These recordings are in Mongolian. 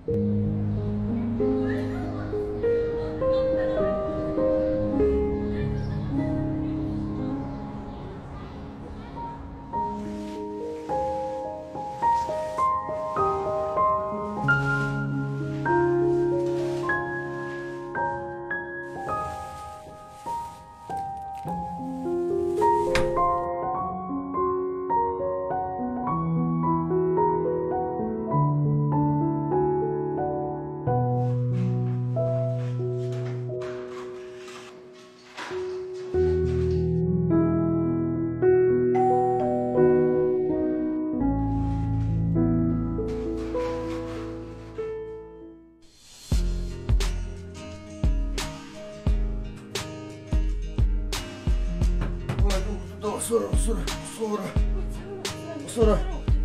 Сора.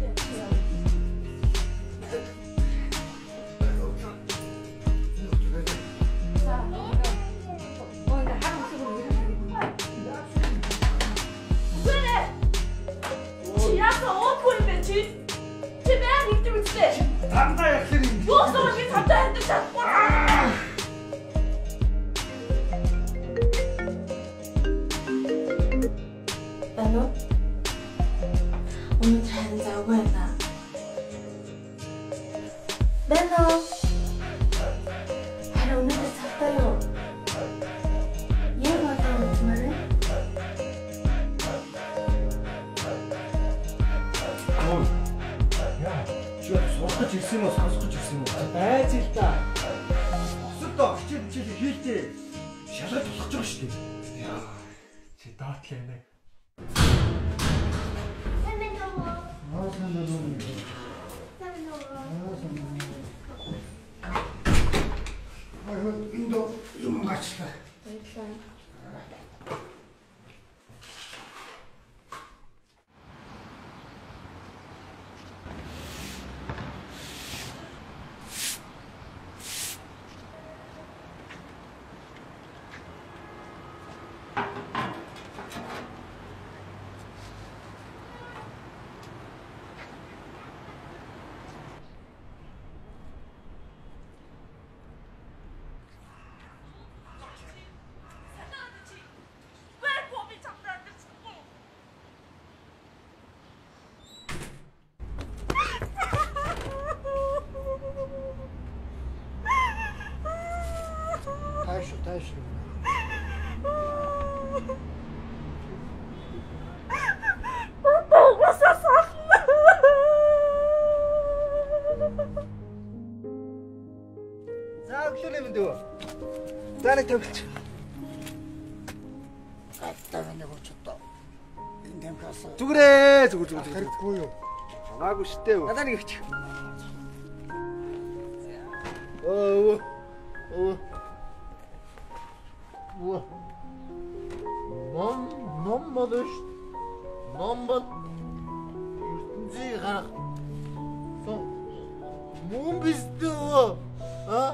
Тайшгүй. За өглөө минь дөө. За нэг төвлөч. Гаттаа нэг өчтөө. Энд хэмхээс. Зүгрээ, зүгэр. Хэрэггүй юу? Хамаагүй штэ. Надаа нэг өч. Оо. Ном болоош. Ном бол ертөнцийг харах. Мөн биш дээ. А?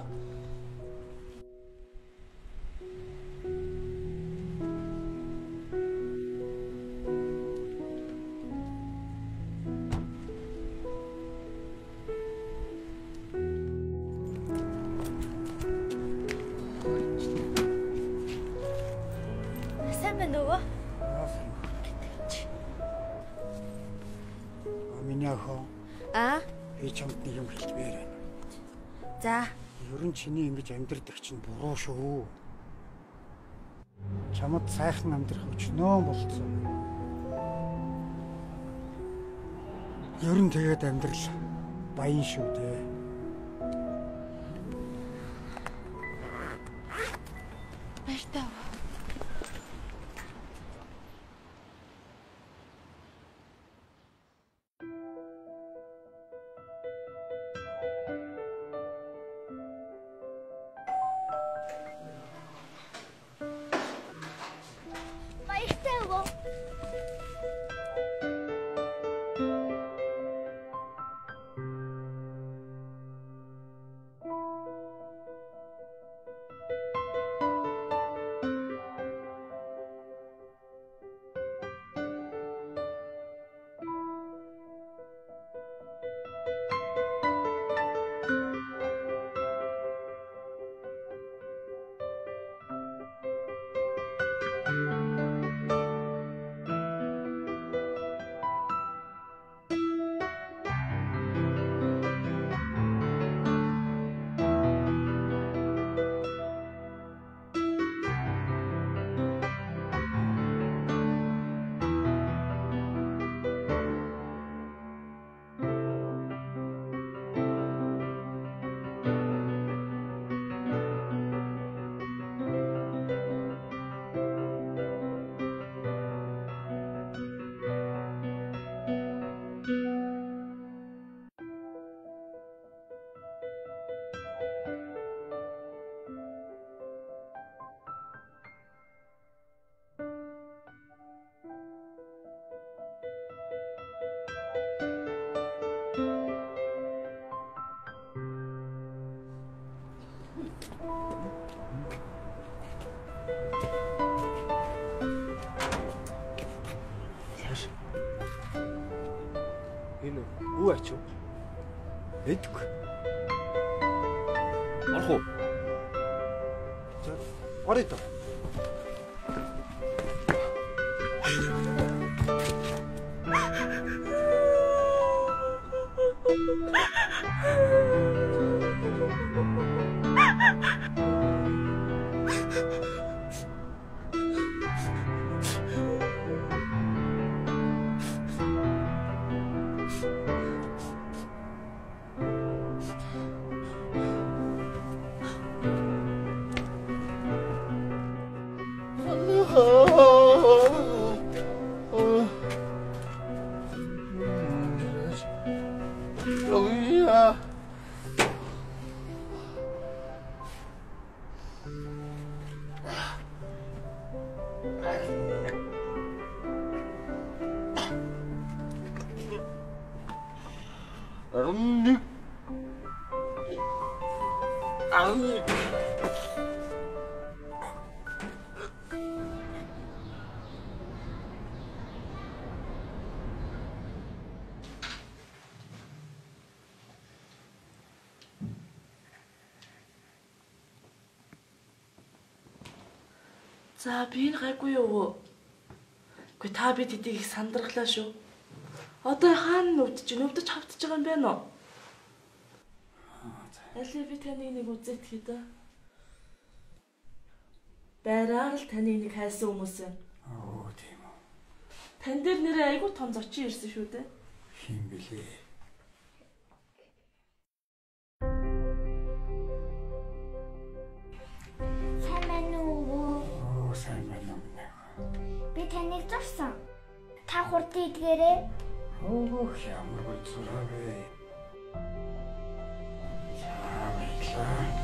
Би чамд нэг юм хэлмээр байна. За. Ерөн чиний ингэж амьдрэх чинь буруу шүү. Чамд сайхан амьдрах өчнөө болцсон. Ерөн тэгээд амьдрал баян шүү дээ. Баяртай. Энэ үү ачуу. Эдгүй. Орох уу? За, орё доо. За би энэ гайгүй юу? Гүй та бид хэдийг их сандрахлаа шүү. Одоо хаана өвдөж хавтж байгаа юм бэ нөө? Аль би таныг нэг үзээд хэд? Байраар л таныг нэг хайсан хүмүүс байна. Оо тийм үү. Тан дээр нэрээ айгүй том зочин ирсэн шүү дээ. Хин бэлээ. Би таныг зурсан. Та хурд идгээрээ. Оо ямар гоё зураг вэ. Яа.